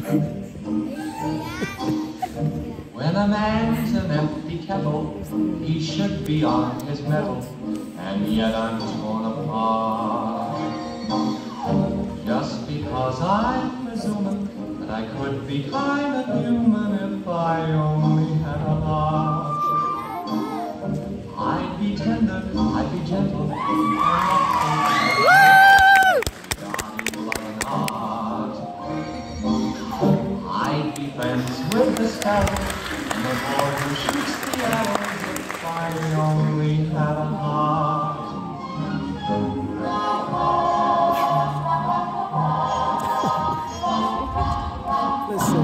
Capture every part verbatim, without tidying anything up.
When a man's an empty kettle, he should be on his mettle, and yet I'm torn apart. Just because I'm presuming that I could be kind of human if I only had a heart. I'd be tender, I'd be gentle, and loving heart. I'd be friends with the sparrow and the boy who shoots the arrows if I only had a heart. Listen.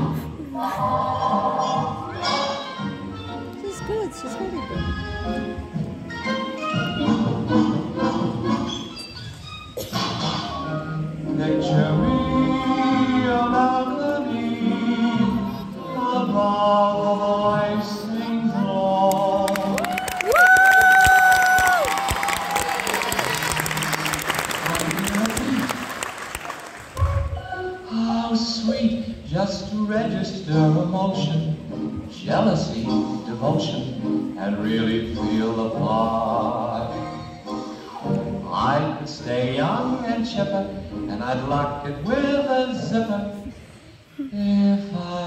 She's good. She's really good. Picture me a balcony, above a voice sings low. How sweet just to register emotion, jealousy, devotion, and really feel the part. I could stay young and chipper, and I'd lock it with a zipper if I